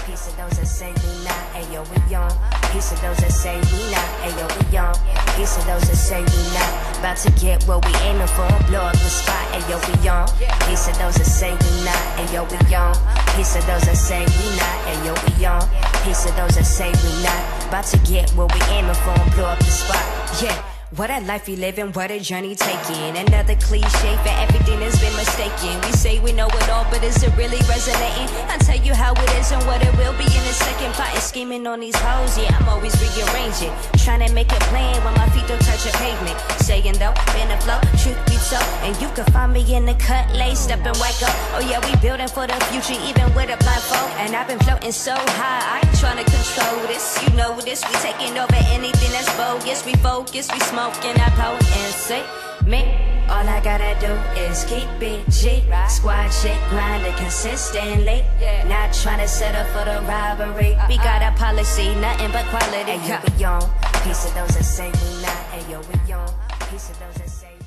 Piece of those that say we not, ayo, we on. Piece of those that say we not, ayo, we on. Piece of those that say we not, about to get what we aiming for, blow up the spot, ayo, we on. Piece of those that say we not, ayo, we on. Piece of those that say we not, ayo, we on. Piece of those that say we not, about to get what we aiming for, blow up the spot, yeah. What a life we living, what a journey taking. Another cliche for everything that's been mistaken. We say we know it all, but is it really resonating? I'll tell you how it is and what it will be in a second. Plotting, scheming on these hoes, yeah, I'm always rearranging. Trying to make a plan when my feet don't touch a pavement. Saying though, been a flow, truth be told. And you can find me in the cut, laced up and white gold. Oh yeah, we building for the future, even with a blindfold. And I've been floating so high, I ain't trying to control this. You know this, we taking over anything that's bogus. We focus, we smoke. And I power and say me. All I gotta do is keep it G. Squad shit, grinding consistently. Not trying to settle for the robbery. We got a policy, nothing but quality. Ayo, we on. Piece of those that say we not. Ayo, we on. Piece of those that say